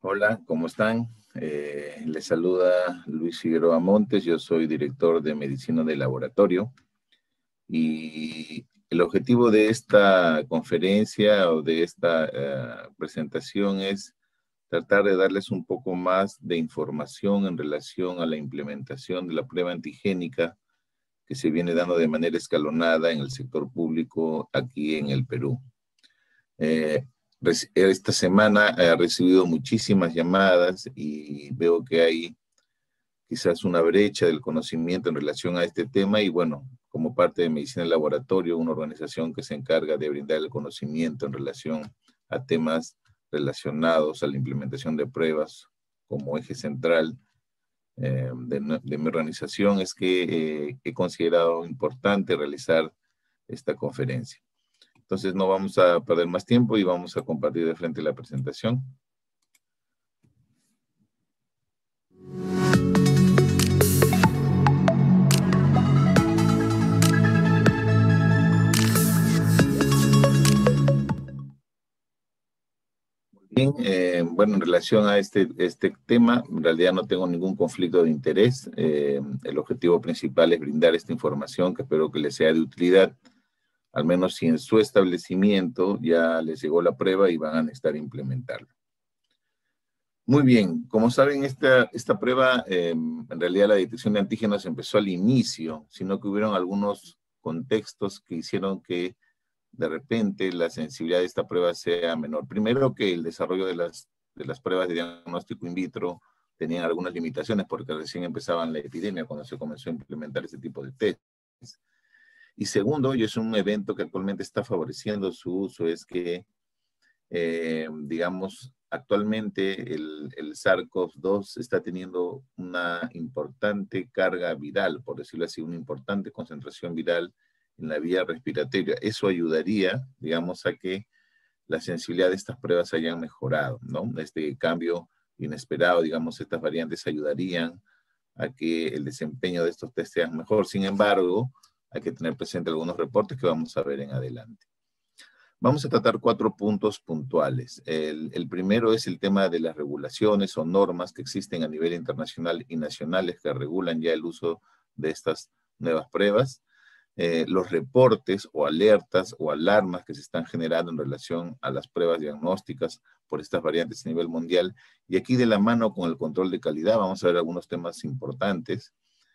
Hola, ¿cómo están? Les saluda Luis Figueroa Montes, yo soy director de Medicina de Laboratorio y el objetivo de esta conferencia o de esta presentación es tratar de darles un poco más de información en relación a la implementación de la prueba antigénica que se viene dando de manera escalonada en el sector público aquí en el Perú. Eh, Esta semana he recibido muchísimas llamadas y veo que hay quizás una brecha del conocimiento en relación a este tema y bueno, como parte de Medicina del Laboratorio, una organización que se encarga de brindar el conocimiento en relación a temas relacionados a la implementación de pruebas como eje central de mi organización, es que he considerado importante realizar esta conferencia. Entonces no vamos a perder más tiempo y vamos a compartir de frente la presentación. Bien, bueno, en relación a este tema, en realidad no tengo ningún conflicto de interés. El objetivo principal es brindar esta información que espero que les sea de utilidad, al menos si en su establecimiento ya les llegó la prueba y van a necesitar implementarlo. Muy bien, como saben, esta prueba, en realidad la detección de antígenos empezó al inicio, sino que hubieron algunos contextos que hicieron que de repente la sensibilidad de esta prueba sea menor. Primero que el desarrollo de las pruebas de diagnóstico in vitro tenían algunas limitaciones porque recién empezaban la epidemia cuando se comenzó a implementar este tipo de test. Y segundo, y es un evento que actualmente está favoreciendo su uso, es que digamos, actualmente el SARS-CoV-2 está teniendo una importante carga viral, por decirlo así, una importante concentración viral en la vía respiratoria. Eso ayudaría, digamos, a que la sensibilidad de estas pruebas hayan mejorado, ¿no? Este cambio inesperado, digamos, estas variantes ayudarían a que el desempeño de estos test sea mejor. Sin embargo, hay que tener presente algunos reportes que vamos a ver en adelante. Vamos a tratar 4 puntos puntuales. El primero es el tema de las regulaciones o normas que existen a nivel internacional y nacionales que regulan ya el uso de estas nuevas pruebas. Los reportes o alertas o alarmas que se están generando en relación a las pruebas diagnósticas por estas variantes a nivel mundial. Y aquí de la mano con el control de calidad vamos a ver algunos temas importantes.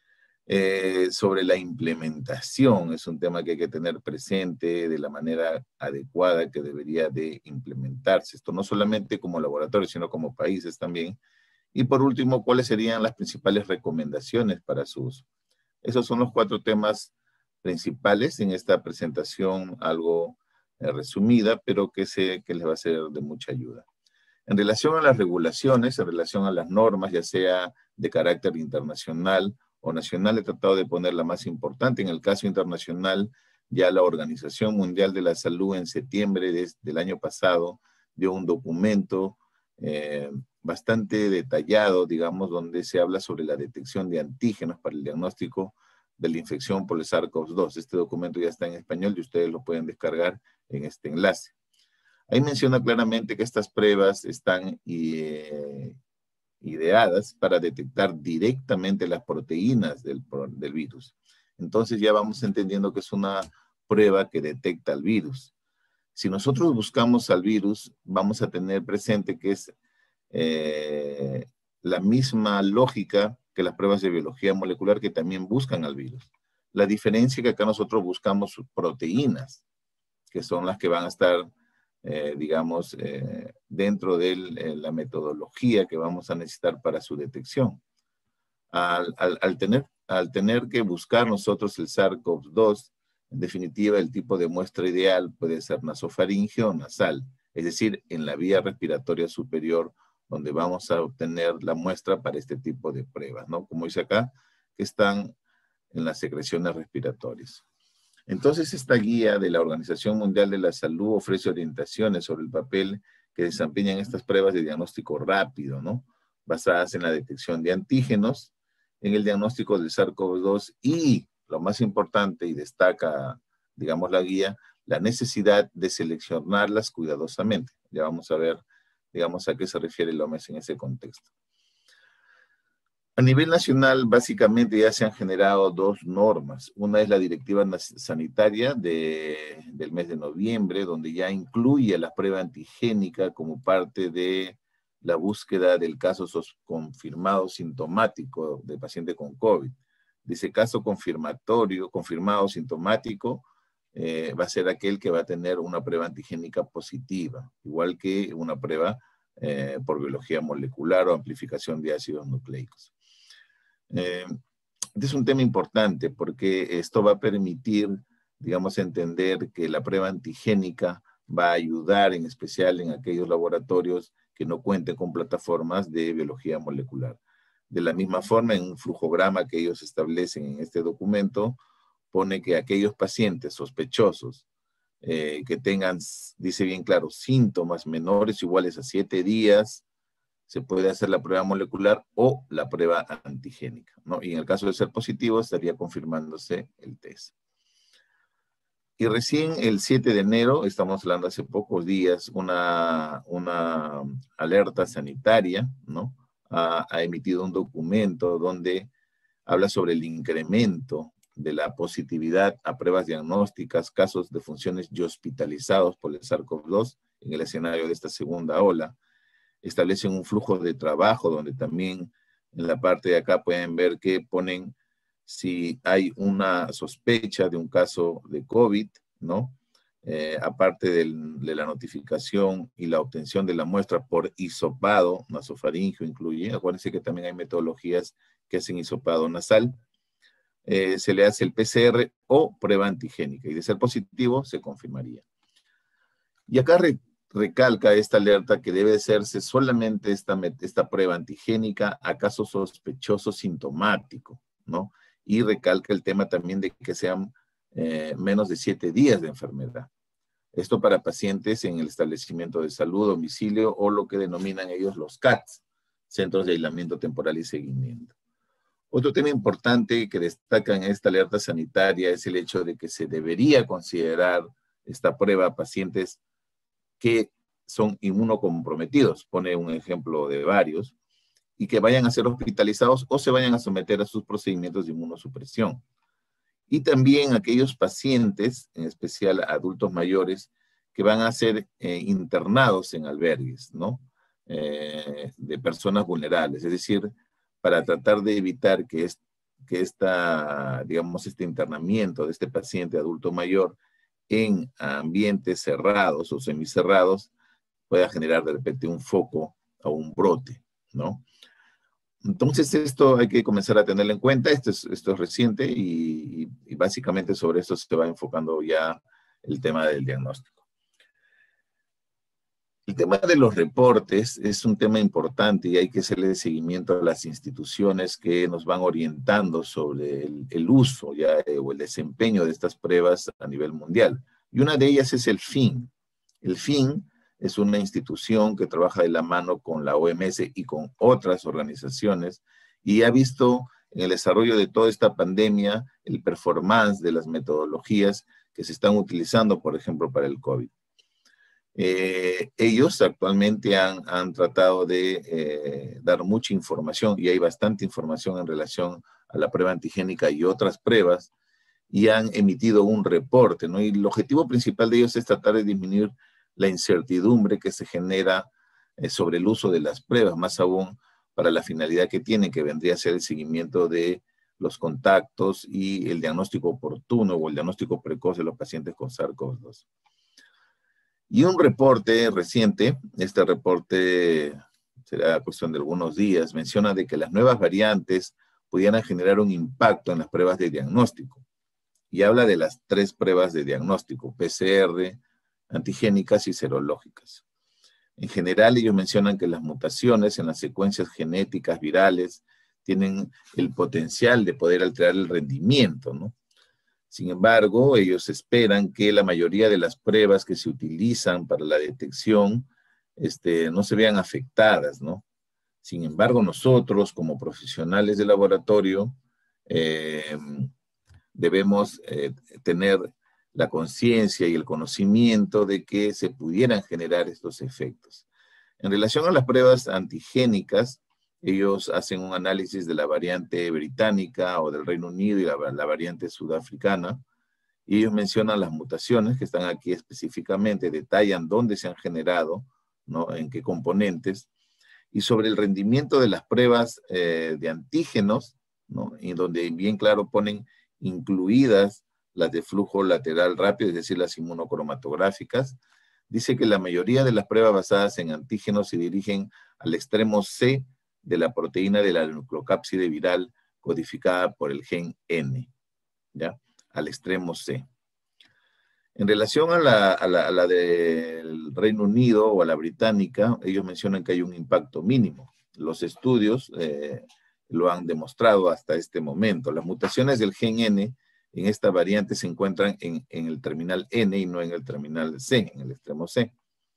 Sobre la implementación, es un tema que hay que tener presente de la manera adecuada que debería de implementarse. Esto no solamente como laboratorio, sino como países también. Y por último, ¿cuáles serían las principales recomendaciones para su uso? Esos son los 4 temas principales en esta presentación, algo resumida, pero que sé que les va a ser de mucha ayuda. En relación a las regulaciones, en relación a las normas, ya sea de carácter internacional o nacional, he tratado de poner la más importante. En el caso internacional, ya la Organización Mundial de la Salud en septiembre del año pasado dio un documento bastante detallado, digamos, donde se habla sobre la detección de antígenos para el diagnóstico de la infección por el SARS-CoV-2. Este documento ya está en español y ustedes lo pueden descargar en este enlace. Ahí menciona claramente que estas pruebas están ideadas para detectar directamente las proteínas del virus. Entonces ya vamos entendiendo que es una prueba que detecta el virus. Si nosotros buscamos al virus, vamos a tener presente que es la misma lógica que las pruebas de biología molecular que también buscan al virus. La diferencia es que acá nosotros buscamos proteínas, que son las que van a estar digamos, dentro de la metodología que vamos a necesitar para su detección. Al tener que buscar nosotros el SARS-CoV-2, en definitiva, el tipo de muestra ideal puede ser nasofaringeo o nasal, es decir, en la vía respiratoria superior, donde vamos a obtener la muestra para este tipo de pruebas, ¿no? Como dice acá, que están en las secreciones respiratorias. Entonces, esta guía de la Organización Mundial de la Salud ofrece orientaciones sobre el papel que desempeñan estas pruebas de diagnóstico rápido, ¿no? Basadas en la detección de antígenos, en el diagnóstico del SARS-CoV-2 y, lo más importante, y destaca, digamos, la guía, la necesidad de seleccionarlas cuidadosamente. Ya vamos a ver digamos, a qué se refiere la OMS en ese contexto. A nivel nacional, básicamente ya se han generado dos normas. Una es la Directiva Sanitaria del mes de noviembre, donde ya incluye la prueba antigénica como parte de la búsqueda del caso confirmado sintomático de paciente con COVID. Dice caso confirmado sintomático, va a ser aquel que va a tener una prueba antigénica positiva, igual que una prueba por biología molecular o amplificación de ácidos nucleicos. Este es un tema importante porque esto va a permitir, digamos, entender que la prueba antigénica va a ayudar en especial en aquellos laboratorios que no cuenten con plataformas de biología molecular. De la misma forma, en un flujograma que ellos establecen en este documento, pone que aquellos pacientes sospechosos que tengan, dice bien claro, síntomas menores o iguales a 7 días, se puede hacer la prueba molecular o la prueba antigénica, ¿no? Y en el caso de ser positivo, estaría confirmándose el test. Y recién el 7 de enero, estamos hablando hace pocos días, una alerta sanitaria, ¿no? Ha emitido un documento donde habla sobre el incremento de la positividad a pruebas diagnósticas, casos de funciones y hospitalizados por el SARS-CoV-2 en el escenario de esta segunda ola. Establecen un flujo de trabajo donde también en la parte de acá pueden ver que ponen si hay una sospecha de un caso de COVID, ¿no? Aparte de la notificación y la obtención de la muestra por hisopado nasofaringeo incluye, acuérdense que también hay metodologías que hacen hisopado nasal, se le hace el PCR o prueba antigénica y de ser positivo se confirmaría. Y acá recalca esta alerta que debe hacerse solamente esta prueba antigénica a caso sospechoso sintomático, ¿no? Y recalca el tema también de que sean menos de 7 días de enfermedad. Esto para pacientes en el establecimiento de salud, domicilio o lo que denominan ellos los CATs, Centros de Aislamiento Temporal y Seguimiento. Otro tema importante que destaca en esta alerta sanitaria es el hecho de que se debería considerar esta prueba a pacientes que son inmunocomprometidos, pone un ejemplo de varios, y que vayan a ser hospitalizados o se vayan a someter a sus procedimientos de inmunosupresión. Y también aquellos pacientes, en especial adultos mayores, que van a ser internados en albergues, ¿no? De personas vulnerables, es decir, para tratar de evitar que digamos, este internamiento de este paciente adulto mayor en ambientes cerrados o semicerrados pueda generar de repente un foco o un brote, ¿no? Entonces esto hay que comenzar a tenerlo en cuenta, esto es reciente y básicamente sobre esto se va enfocando ya el tema del diagnóstico. El tema de los reportes es un tema importante y hay que hacerle seguimiento a las instituciones que nos van orientando sobre el uso ya, o el desempeño de estas pruebas a nivel mundial. Y una de ellas es el FIN. El FIN es una institución que trabaja de la mano con la OMS y con otras organizaciones y ha visto en el desarrollo de toda esta pandemia el performance de las metodologías que se están utilizando, por ejemplo, para el COVID. Ellos actualmente han tratado de dar mucha información y hay bastante información en relación a la prueba antigénica y otras pruebas y han emitido un reporte, ¿no? Y el objetivo principal de ellos es tratar de disminuir la incertidumbre que se genera sobre el uso de las pruebas, más aún para la finalidad que tienen, que vendría a ser el seguimiento de los contactos y el diagnóstico oportuno o el diagnóstico precoz de los pacientes con SARS-CoV-2. Y un reporte reciente, este reporte será cuestión de algunos días, menciona de que las nuevas variantes pudieran generar un impacto en las pruebas de diagnóstico. Y habla de las 3 pruebas de diagnóstico, PCR, antigénicas y serológicas. En general, ellos mencionan que las mutaciones en las secuencias genéticas virales tienen el potencial de poder alterar el rendimiento, ¿no? Sin embargo, ellos esperan que la mayoría de las pruebas que se utilizan para la detección no se vean afectadas, ¿no? Sin embargo, nosotros como profesionales de laboratorio debemos tener la conciencia y el conocimiento de que se pudieran generar estos efectos. En relación a las pruebas antigénicas, ellos hacen un análisis de la variante británica o del Reino Unido y la variante sudafricana, y ellos mencionan las mutaciones que están aquí específicamente, detallan dónde se han generado, ¿no? En qué componentes, y sobre el rendimiento de las pruebas de antígenos, ¿no? Y donde bien claro ponen incluidas las de flujo lateral rápido, es decir, las inmunocromatográficas. Dice que la mayoría de las pruebas basadas en antígenos se dirigen al extremo C de la proteína de la nucleocápside viral codificada por el gen N, ¿ya? Al extremo C. En relación a la del Reino Unido o a la británica, ellos mencionan que hay un impacto mínimo. Los estudios lo han demostrado hasta este momento. Las mutaciones del gen N en esta variante se encuentran en el terminal N y no en el terminal C, en el extremo C.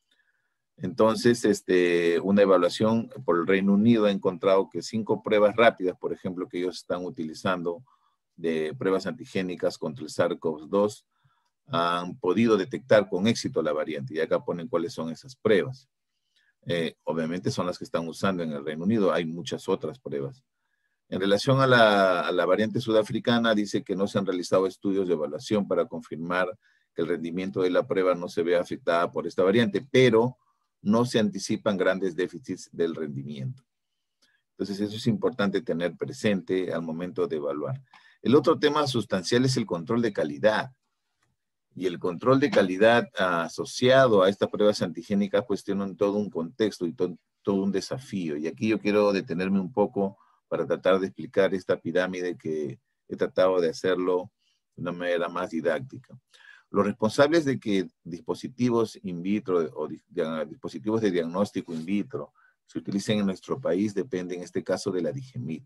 Entonces, una evaluación por el Reino Unido ha encontrado que 5 pruebas rápidas, por ejemplo, que ellos están utilizando de pruebas antigénicas contra el SARS-CoV-2, han podido detectar con éxito la variante. Y acá ponen cuáles son esas pruebas. Obviamente son las que están usando en el Reino Unido. Hay muchas otras pruebas. En relación a la variante sudafricana, dice que no se han realizado estudios de evaluación para confirmar que el rendimiento de la prueba no se ve afectada por esta variante, pero no se anticipan grandes déficits del rendimiento. Entonces, eso es importante tener presente al momento de evaluar. El otro tema sustancial es el control de calidad. Y el control de calidad asociado a estas pruebas antigénicas pues tienen todo un contexto y todo un desafío. Y aquí yo quiero detenerme un poco para tratar de explicar esta pirámide que he tratado de hacerlo de una manera más didáctica. Los responsables de que dispositivos in vitro o dispositivos de diagnóstico in vitro se utilicen en nuestro país dependen en este caso de la DIGEMIT.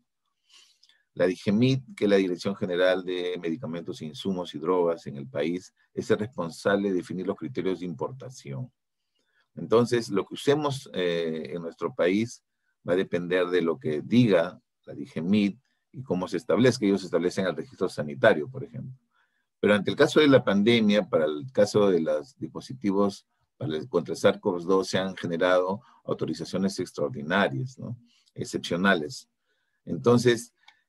La DIGEMIT, que es la Dirección General de Medicamentos, Insumos y Drogas en el país, es el responsable de definir los criterios de importación. Entonces, lo que usemos en nuestro país va a depender de lo que diga la DIGEMIT y cómo se establezca. Ellos establecen el registro sanitario, por ejemplo. Pero ante el caso de la pandemia, para el caso de los dispositivos contra el SARS-CoV-2 se han generado autorizaciones extraordinarias, ¿no? Excepcionales. Entonces,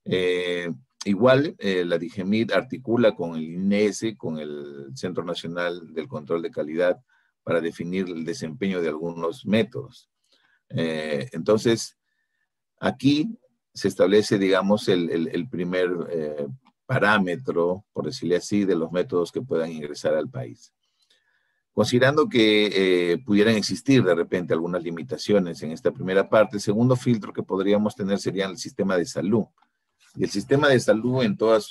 igual la DIGEMIT articula con el INES, con el Centro Nacional del Control de Calidad, para definir el desempeño de algunos métodos. Entonces, aquí se establece, digamos, el primer parámetro, por decirle así, de los métodos que puedan ingresar al país. Considerando que pudieran existir de repente algunas limitaciones en esta primera parte, el segundo filtro que podríamos tener sería el sistema de salud. Y el sistema de salud en todos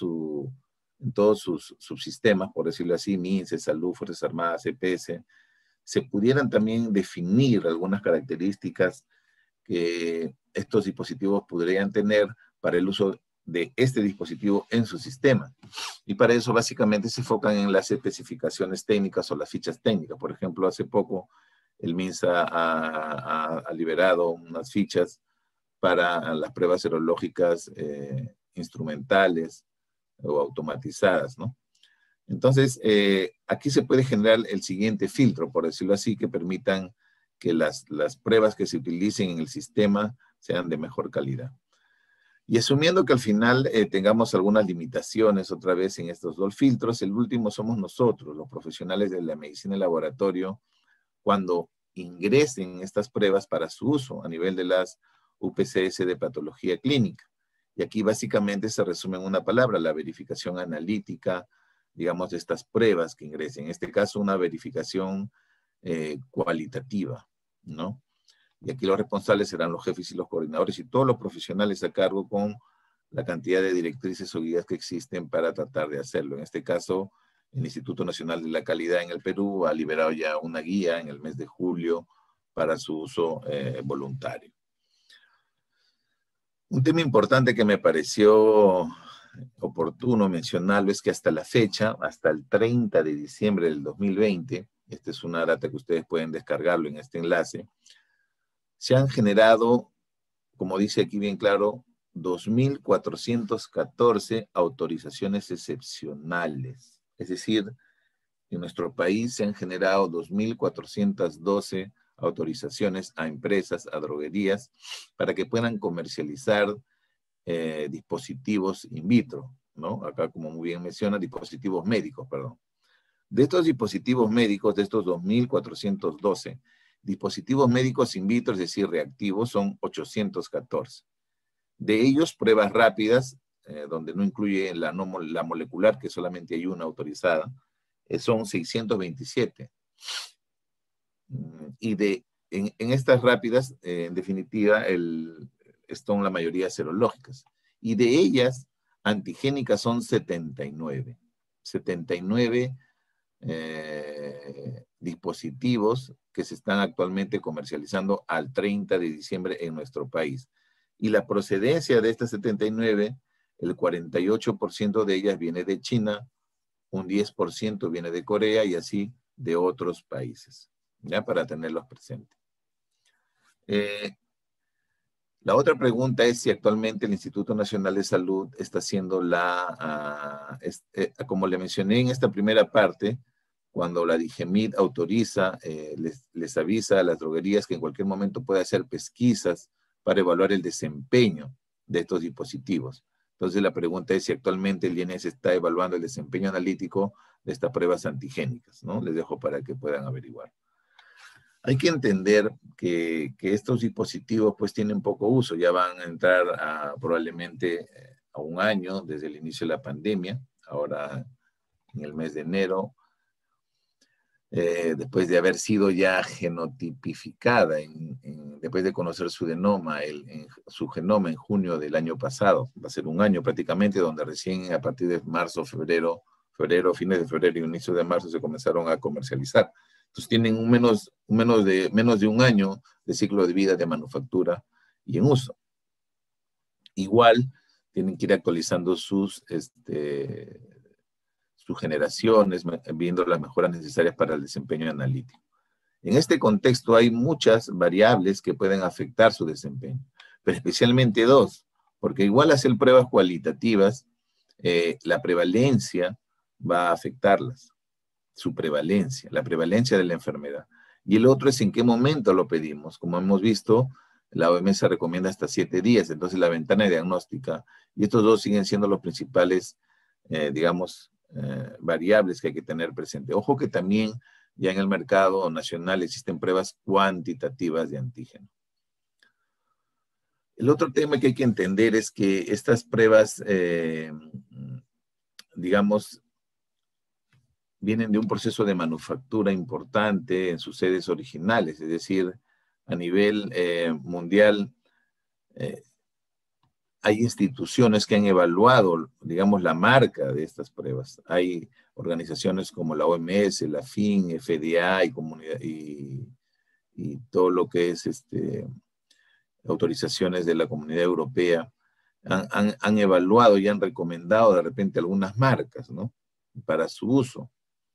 sus subsistemas, por decirlo así, MINSE, Salud, Fuerzas Armadas, EPS, se pudieran también definir algunas características que estos dispositivos podrían tener para el uso de este dispositivo en su sistema. Y para eso básicamente se enfocan en las especificaciones técnicas o las fichas técnicas. Por ejemplo, hace poco el MINSA ha liberado unas fichas para las pruebas serológicas instrumentales o automatizadas, ¿no? Entonces, aquí se puede generar el siguiente filtro, por decirlo así, que permitan que las pruebas que se utilicen en el sistema sean de mejor calidad. Y asumiendo que al final tengamos algunas limitaciones otra vez en estos dos filtros, el último somos nosotros, los profesionales de la medicina de laboratorio, cuando ingresen estas pruebas para su uso a nivel de las UPCS de patología clínica. Y aquí básicamente se resume en una palabra, la verificación analítica, digamos, de estas pruebas que ingresen. En este caso, una verificación cualitativa, ¿no? Y aquí los responsables serán los jefes y los coordinadores y todos los profesionales a cargo con la cantidad de directrices o guías que existen para tratar de hacerlo. En este caso, el Instituto Nacional de la Calidad en el Perú ha liberado ya una guía en el mes de julio para su uso voluntario. Un tema importante que me pareció oportuno mencionarlo es que hasta la fecha, hasta el 30 de diciembre del 2020, esta es una data que ustedes pueden descargarlo en este enlace, se han generado, como dice aquí bien claro, 2.414 autorizaciones excepcionales. Es decir, en nuestro país se han generado 2.412 autorizaciones a empresas, a droguerías, para que puedan comercializar dispositivos in vitro, ¿no? Acá, como muy bien menciona, dispositivos médicos, perdón. De estos dispositivos médicos, de estos 2.412, dispositivos médicos in vitro, es decir, reactivos, son 814. De ellos, pruebas rápidas, donde no incluye la molecular, que solamente hay una autorizada, son 627. Y en estas rápidas, en definitiva, son la mayoría serológicas. Y de ellas, antigénicas son 79. 79 dispositivos que se están actualmente comercializando al 30 de diciembre en nuestro país. Y la procedencia de estas 79, el 48% de ellas viene de China, un 10% viene de Corea y así de otros países, ya para tenerlos presentes. La otra pregunta es si actualmente el Instituto Nacional de Salud está haciendo como le mencioné en esta primera parte, cuando la DIGEMIT autoriza, les avisa a las droguerías que en cualquier momento puede hacer pesquisas para evaluar el desempeño de estos dispositivos. Entonces la pregunta es si actualmente el INS está evaluando el desempeño analítico de estas pruebas antigénicas, ¿no? Les dejo para que puedan averiguar. Hay que entender que estos dispositivos pues tienen poco uso, ya van a entrar probablemente a un año desde el inicio de la pandemia, ahora en el mes de enero, después de haber sido ya genotipificada, después de conocer su genoma en junio del año pasado, va a ser un año prácticamente, donde recién a partir de marzo, febrero, fines de febrero y inicio de marzo se comenzaron a comercializar. Entonces tienen menos de un año de ciclo de vida de manufactura y en uso. Igual tienen que ir actualizando sus generaciones, viendo las mejoras necesarias para el desempeño analítico. En este contexto hay muchas variables que pueden afectar su desempeño, pero especialmente dos, porque igual hacer pruebas cualitativas, la prevalencia va a afectarlas, su prevalencia, la prevalencia de la enfermedad. Y el otro es en qué momento lo pedimos. Como hemos visto, la OMS recomienda hasta 7 días, entonces la ventana diagnóstica, y estos dos siguen siendo los principales, variables que hay que tener presente. Ojo que también ya en el mercado nacional existen pruebas cuantitativas de antígeno. El otro tema que hay que entender es que estas pruebas, vienen de un proceso de manufactura importante en sus sedes originales, es decir, a nivel mundial, hay instituciones que han evaluado, la marca de estas pruebas. Hay organizaciones como la OMS, la FIN, FDA y todo lo que es autorizaciones de la Comunidad Europea. Han evaluado y han recomendado de repente algunas marcas, ¿no? Para su uso.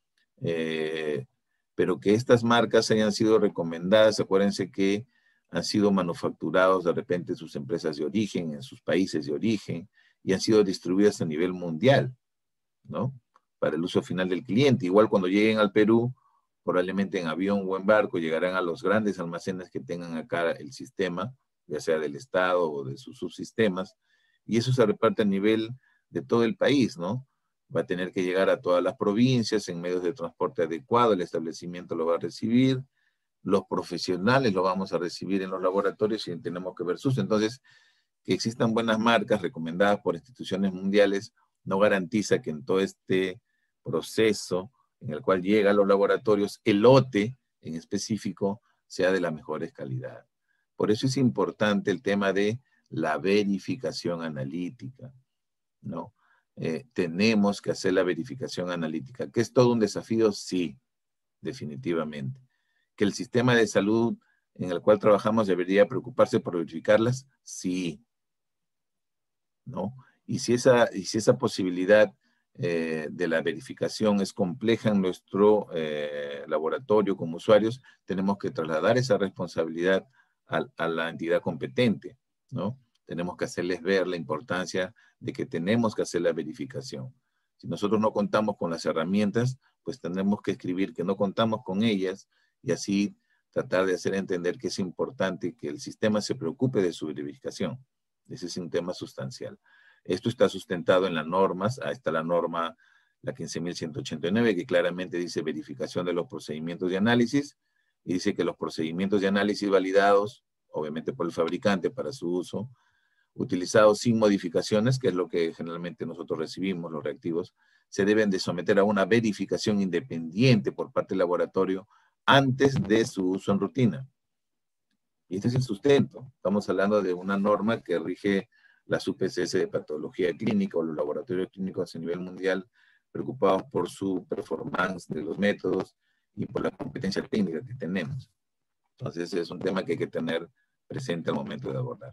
Pero que estas marcas hayan sido recomendadas, acuérdense que han sido manufacturados de repente en sus empresas de origen, en sus países de origen, y han sido distribuidas a nivel mundial, ¿no? Para el uso final del cliente. Igual cuando lleguen al Perú, probablemente en avión o en barco, llegarán a los grandes almacenes que tengan acá el sistema, ya sea del Estado o de sus subsistemas, y eso se reparte a nivel de todo el país, ¿no? Va a tener que llegar a todas las provincias en medios de transporte adecuado, el establecimiento lo va a recibir, los profesionales lo vamos a recibir en los laboratorios y tenemos que ver sus. Entonces, que existan buenas marcas recomendadas por instituciones mundiales no garantiza que en todo este proceso en el cual llega a los laboratorios, el lote en específico sea de las mejores calidades. Por eso es importante el tema de la verificación analítica, ¿no? Tenemos que hacer la verificación analítica, que es todo un desafío, sí, definitivamente. Que el sistema de salud en el cual trabajamos debería preocuparse por verificarlas, sí, ¿no? Y si esa posibilidad de la verificación es compleja en nuestro laboratorio como usuarios, tenemos que trasladar esa responsabilidad a la entidad competente, ¿no? Tenemos que hacerles ver la importancia de que tenemos que hacer la verificación. Si nosotros no contamos con las herramientas, pues tendremos que escribir que no contamos con ellas y así tratar de hacer entender que es importante que el sistema se preocupe de su verificación. Ese es un tema sustancial. Esto está sustentado en las normas. Ahí está la norma, la 15.189, que claramente dice verificación de los procedimientos de análisis, y dice que los procedimientos de análisis validados, obviamente por el fabricante para su uso, utilizados sin modificaciones, que es lo que generalmente nosotros recibimos, los reactivos, se deben de someter a una verificación independiente por parte del laboratorio antes de su uso en rutina. Y este es el sustento. Estamos hablando de una norma que rige las UPCS de patología clínica o los laboratorios clínicos a nivel mundial, preocupados por su performance de los métodos y por la competencia técnica que tenemos. Entonces es un tema que hay que tener presente al momento de abordar.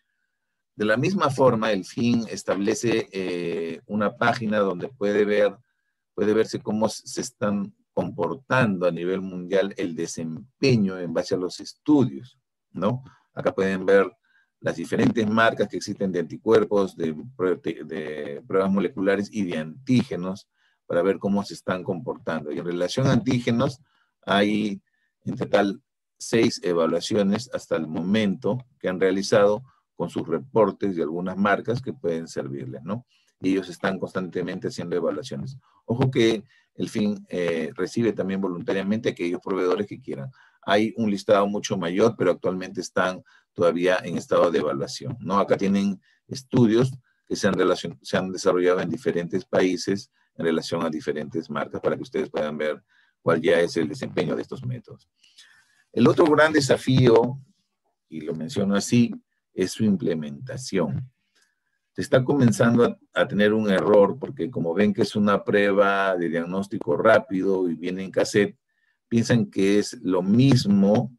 De la misma forma, el FIN establece una página donde puede verse cómo se están comportando a nivel mundial el desempeño en base a los estudios, ¿no? Acá pueden ver las diferentes marcas que existen de anticuerpos, de pruebas moleculares y de antígenos para ver cómo se están comportando. Y en relación a antígenos, hay en total 6 evaluaciones hasta el momento que han realizado con sus reportes de algunas marcas que pueden servirles, ¿no? Y ellos están constantemente haciendo evaluaciones. Ojo que el FIN recibe también voluntariamente a aquellos proveedores que quieran. Hay un listado mucho mayor, pero actualmente están todavía en estado de evaluación, ¿no? Acá tienen estudios que se han desarrollado en diferentes países en relación a diferentes marcas para que ustedes puedan ver cuál ya es el desempeño de estos métodos. El otro gran desafío, y lo menciono así, es su implementación. Se está comenzando a tener un error porque como ven que es una prueba de diagnóstico rápido y viene en cassette, piensan que es lo mismo,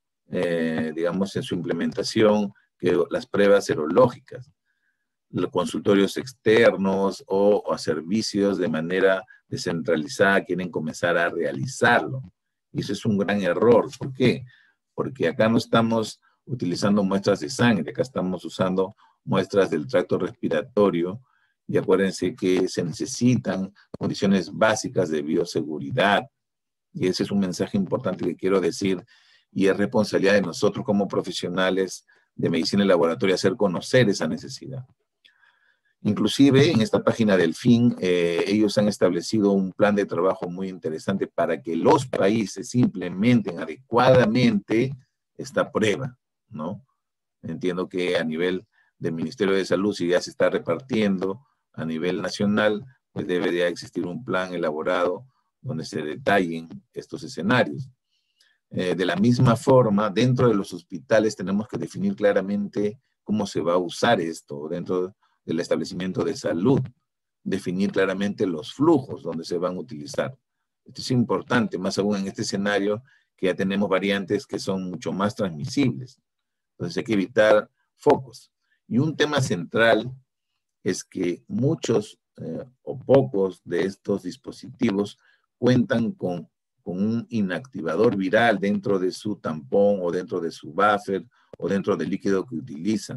digamos, en su implementación que las pruebas serológicas. Los consultorios externos o a servicios de manera descentralizada quieren comenzar a realizarlo. Y eso es un gran error. ¿Por qué? Porque acá no estamos utilizando muestras de sangre, acá estamos usando muestras del tracto respiratorio, y acuérdense que se necesitan condiciones básicas de bioseguridad, y ese es un mensaje importante que quiero decir, y es responsabilidad de nosotros como profesionales de medicina y laboratorio hacer conocer esa necesidad. Inclusive en esta página del FIN, ellos han establecido un plan de trabajo muy interesante para que los países implementen adecuadamente esta prueba, ¿no? Entiendo que a nivel del Ministerio de Salud, si ya se está repartiendo a nivel nacional, pues debería existir un plan elaborado donde se detallen estos escenarios. De la misma forma, dentro de los hospitales tenemos que definir claramente cómo se va a usar esto dentro del establecimiento de salud, definir claramente los flujos donde se van a utilizar. Esto es importante, más aún en este escenario que ya tenemos variantes que son mucho más transmisibles. Entonces hay que evitar focos. Y un tema central es que muchos o pocos de estos dispositivos cuentan con un inactivador viral dentro de su tampón o dentro de su buffer o dentro del líquido que utilizan.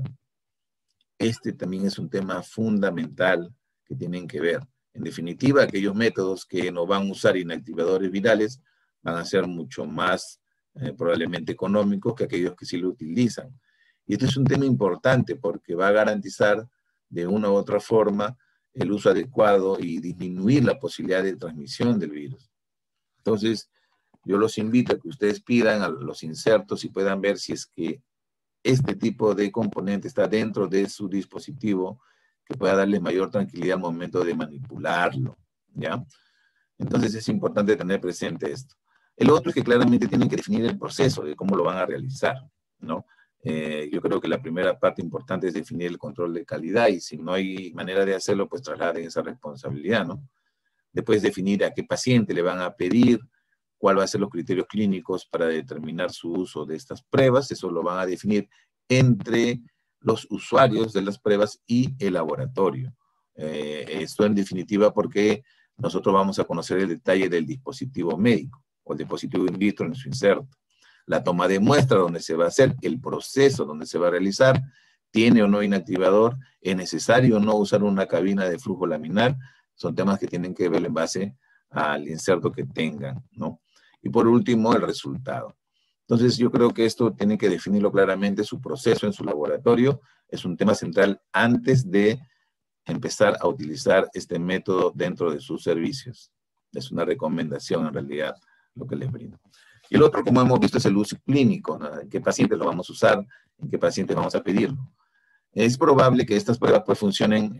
Este también es un tema fundamental que tienen que ver. En definitiva, aquellos métodos que no van a usar inactivadores virales van a ser mucho más probablemente económicos que aquellos que sí lo utilizan. Y esto es un tema importante porque va a garantizar de una u otra forma el uso adecuado y disminuir la posibilidad de transmisión del virus. Entonces, yo los invito a que ustedes pidan a los insertos y puedan ver si es que este tipo de componente está dentro de su dispositivo, que pueda darles mayor tranquilidad al momento de manipularlo, ¿ya? Entonces es importante tener presente esto. El otro es que claramente tienen que definir el proceso de cómo lo van a realizar, ¿no? Yo creo que la primera parte importante es definir el control de calidad, y si no hay manera de hacerlo, pues trasladen esa responsabilidad, ¿no? Después definir a qué paciente le van a pedir, cuál va a ser los criterios clínicos para determinar su uso de estas pruebas. Eso lo van a definir entre los usuarios de las pruebas y el laboratorio. Esto en definitiva porque nosotros vamos a conocer el detalle del dispositivo médico o el dispositivo in vitro en su inserto. La toma de muestra donde se va a hacer, el proceso donde se va a realizar, tiene o no inactivador, es necesario o no usar una cabina de flujo laminar, son temas que tienen que ver en base al inserto que tengan, ¿no? Y por último, el resultado. Entonces, yo creo que esto tiene que definirlo claramente, su proceso en su laboratorio es un tema central antes de empezar a utilizar este método dentro de sus servicios. Es una recomendación, en realidad, lo que les brindo. Y el otro, como hemos visto, es el uso clínico, ¿no? ¿En qué pacientes lo vamos a usar? ¿En qué pacientes vamos a pedirlo? Es probable que estas pruebas pues, funcionen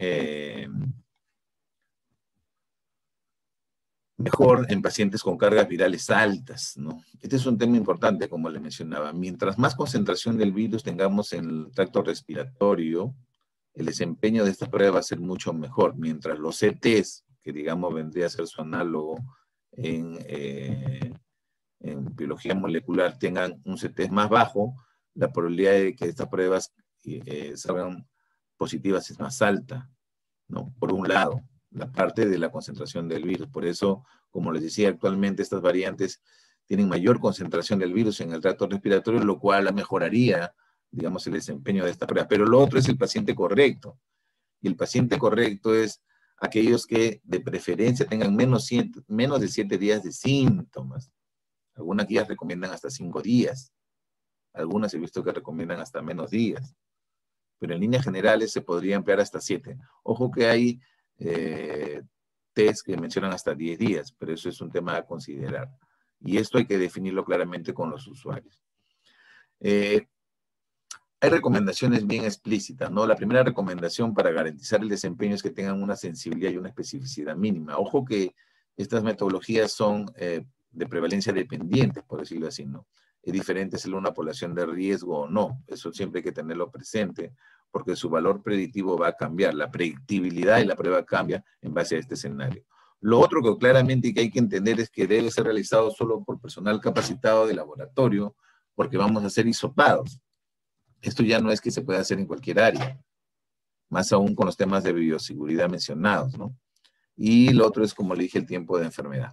mejor en pacientes con cargas virales altas, ¿no? Este es un tema importante, como le mencionaba. Mientras más concentración del virus tengamos en el tracto respiratorio, el desempeño de esta prueba va a ser mucho mejor. Mientras los CTs, que digamos vendría a ser su análogo en biología molecular, tengan un CT más bajo, la probabilidad de que estas pruebas salgan positivas es más alta, ¿no? Por un lado, la parte de la concentración del virus. Por eso, como les decía, actualmente estas variantes tienen mayor concentración del virus en el tracto respiratorio, lo cual mejoraría, digamos, el desempeño de esta prueba. Pero lo otro es el paciente correcto. Y el paciente correcto es aquellos que de preferencia tengan menos de 7 días de síntomas. Algunas guías recomiendan hasta 5 días. Algunas he visto que recomiendan hasta menos días. Pero en líneas generales se podría emplear hasta 7. Ojo que hay test que mencionan hasta 10 días, pero eso es un tema a considerar. Y esto hay que definirlo claramente con los usuarios. Hay recomendaciones bien explícitas, ¿no? La primera recomendación para garantizar el desempeño es que tengan una sensibilidad y una especificidad mínima. Ojo que estas metodologías son de prevalencia dependientes, por decirlo así, ¿no? Es diferente ser una población de riesgo o no. Eso siempre hay que tenerlo presente, porque su valor predictivo va a cambiar. La predictibilidad de la prueba cambia en base a este escenario. Lo otro que claramente hay que entender es que debe ser realizado solo por personal capacitado de laboratorio, porque vamos a ser hisopados. Esto ya no es que se pueda hacer en cualquier área, más aún con los temas de bioseguridad mencionados, ¿no? Y lo otro es, como le dije, el tiempo de enfermedad.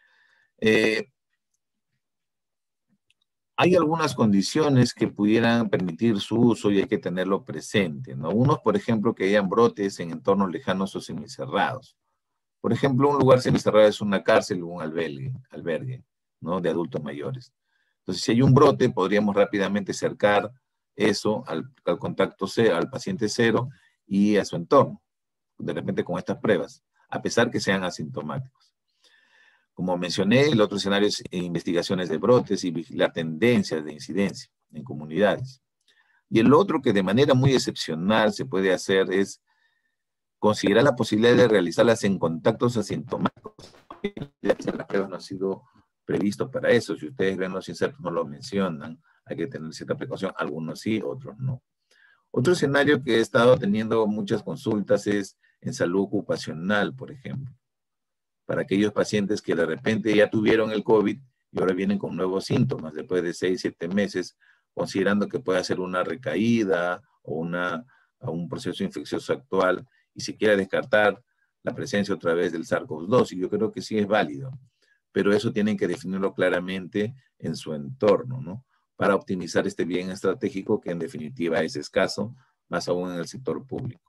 Hay algunas condiciones que pudieran permitir su uso y hay que tenerlo presente, ¿no? Unos, por ejemplo, que hayan brotes en entornos lejanos o semicerrados. Por ejemplo, un lugar semicerrado es una cárcel o un albergue, ¿no? De adultos mayores. Entonces, si hay un brote, podríamos rápidamente cercar eso al contacto cero, al paciente cero y a su entorno, de repente con estas pruebas, a pesar que sean asintomáticos. Como mencioné, el otro escenario es investigaciones de brotes y vigilar tendencias de incidencia en comunidades. Y el otro que de manera muy excepcional se puede hacer es considerar la posibilidad de realizarlas en contactos asintomáticos. Las pruebas no han sido previstos para eso. Si ustedes ven los insertos no lo mencionan. Hay que tener cierta precaución. Algunos sí, otros no. Otro escenario que he estado teniendo muchas consultas es en salud ocupacional, por ejemplo. Para aquellos pacientes que de repente ya tuvieron el COVID y ahora vienen con nuevos síntomas después de 6, 7 meses, considerando que puede ser una recaída o un proceso infeccioso actual y si quiere descartar la presencia otra vez del SARS-CoV-2, y yo creo que sí es válido, pero eso tienen que definirlo claramente en su entorno, ¿no? Para optimizar este bien estratégico que en definitiva es escaso, más aún en el sector público.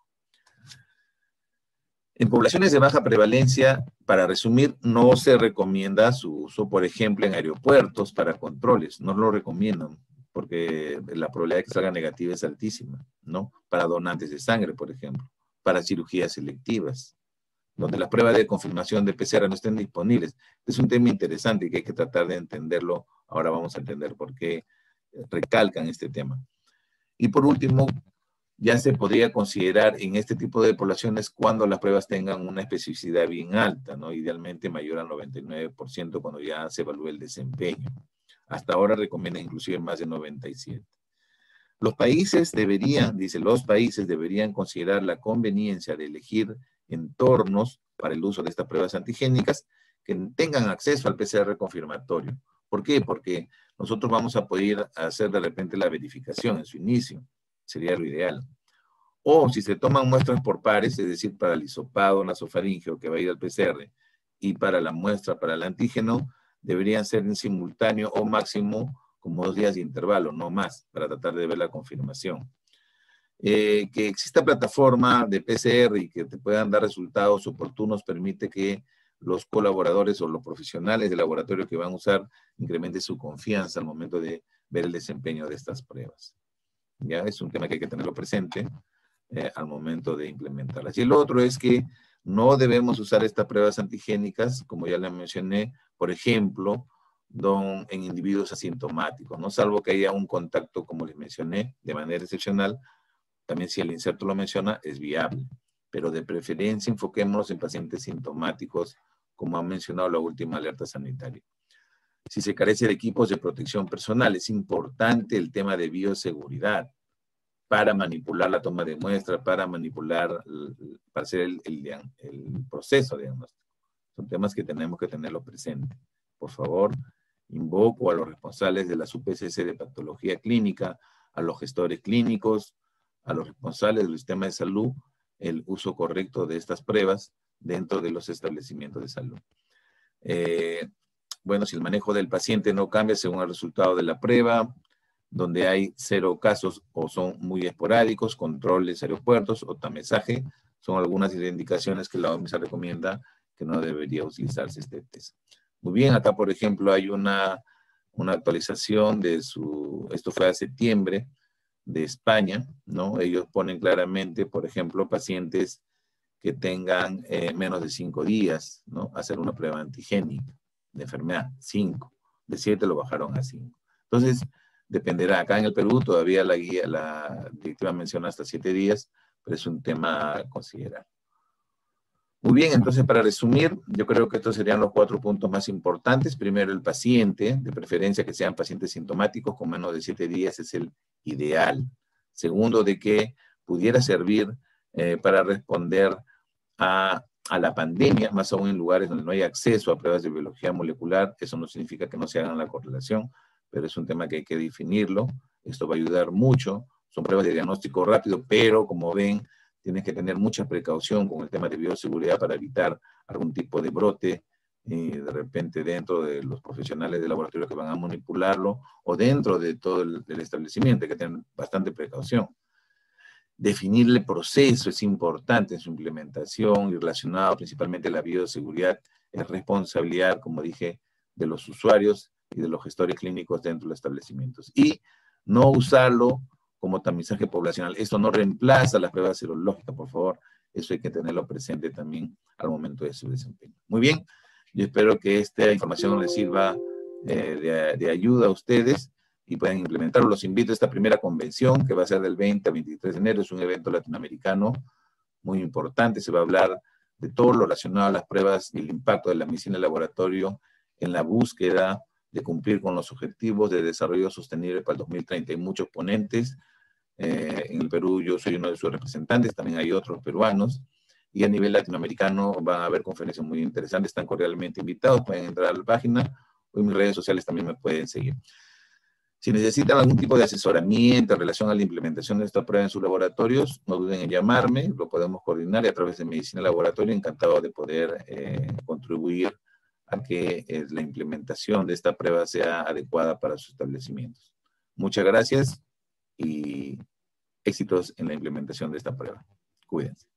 En poblaciones de baja prevalencia, para resumir, no se recomienda su uso, por ejemplo, en aeropuertos para controles, no lo recomiendan, porque la probabilidad de que salga negativa es altísima, ¿no? Para donantes de sangre, por ejemplo, para cirugías selectivas, donde las pruebas de confirmación de PCR no estén disponibles. Es un tema interesante y que hay que tratar de entenderlo. Ahora vamos a entender por qué recalcan este tema. Y por último, ya se podría considerar en este tipo de poblaciones cuando las pruebas tengan una especificidad bien alta, ¿no? Idealmente mayor al 99% cuando ya se evalúe el desempeño. Hasta ahora recomienda inclusive más de 97%. Los países deberían considerar la conveniencia de elegir entornos para el uso de estas pruebas antigénicas que tengan acceso al PCR confirmatorio. ¿Por qué? Porque nosotros vamos a poder hacer de repente la verificación en su inicio. Sería lo ideal. O si se toman muestras por pares, es decir, para el hisopado nasofaríngeo que va a ir al PCR y para la muestra para el antígeno, deberían ser en simultáneo o máximo como 2 días de intervalo, no más, para tratar de ver la confirmación. Que exista plataforma de PCR y que te puedan dar resultados oportunos permite que los colaboradores o los profesionales del laboratorio que van a usar incremente su confianza al momento de ver el desempeño de estas pruebas. Ya es un tema que hay que tenerlo presente al momento de implementarlas. Y el otro es que no debemos usar estas pruebas antigénicas, como ya les mencioné, por ejemplo, en individuos asintomáticos, ¿no? Salvo que haya un contacto, como les mencioné, de manera excepcional. También si el inserto lo menciona, es viable. Pero de preferencia enfoquémonos en pacientes sintomáticos, como ha mencionado la última alerta sanitaria. Si se carece de equipos de protección personal, es importante el tema de bioseguridad para manipular la toma de muestra, para manipular, para hacer el proceso diagnóstico. Son temas que tenemos que tenerlo presente. Por favor, invoco a los responsables de las UPCC de patología clínica, a los gestores clínicos, a los responsables del sistema de salud, el uso correcto de estas pruebas dentro de los establecimientos de salud. Bueno, si el manejo del paciente no cambia según el resultado de la prueba, donde hay 0 casos o son muy esporádicos, controles aeropuertos o tamizaje, son algunas indicaciones que la OMS recomienda que no debería utilizarse este test. Muy bien, acá por ejemplo hay una actualización de esto fue a septiembre, de España, ¿no? Ellos ponen claramente, por ejemplo, pacientes que tengan menos de 5 días, ¿no? Hacer una prueba antigénica de enfermedad, 5. De 7 lo bajaron a 5. Entonces, dependerá. Acá en el Perú todavía la directiva menciona hasta 7 días, pero es un tema a considerar. Muy bien, entonces para resumir, yo creo que estos serían los 4 puntos más importantes. Primero, el paciente, de preferencia que sean pacientes sintomáticos con menos de 7 días es el ideal. Segundo, de que pudiera servir para responder a la pandemia, más aún en lugares donde no hay acceso a pruebas de biología molecular. Eso no significa que no se hagan la correlación, pero es un tema que hay que definirlo. Esto va a ayudar mucho. Son pruebas de diagnóstico rápido, pero como ven, tienes que tener mucha precaución con el tema de bioseguridad para evitar algún tipo de brote de repente dentro de los profesionales del laboratorio que van a manipularlo o dentro de todo el establecimiento. Hay que tener bastante precaución. Definir el proceso es importante en su implementación y relacionado principalmente a la bioseguridad. Es responsabilidad, como dije, de los usuarios y de los gestores clínicos dentro de los establecimientos. Y no usarlo como tamizaje poblacional. Esto no reemplaza las pruebas serológicas, por favor. Eso hay que tenerlo presente también al momento de su desempeño. Muy bien, yo espero que esta información les sirva de ayuda a ustedes y puedan implementarlo. Los invito a esta primera convención que va a ser del 20 al 23 de enero. Es un evento latinoamericano muy importante. Se va a hablar de todo lo relacionado a las pruebas y el impacto de la medicina de laboratorio en la búsqueda de cumplir con los objetivos de desarrollo sostenible para el 2030. Hay muchos ponentes. En el Perú yo soy uno de sus representantes, también hay otros peruanos, y a nivel latinoamericano van a haber conferencias muy interesantes, están cordialmente invitados, pueden entrar a la página, o en mis redes sociales también me pueden seguir. Si necesitan algún tipo de asesoramiento en relación a la implementación de esta prueba en sus laboratorios, no duden en llamarme, lo podemos coordinar y a través de Medicina Laboratorio, encantado de poder contribuir a que la implementación de esta prueba sea adecuada para sus establecimientos. Muchas gracias y éxitos en la implementación de esta prueba. Cuídense.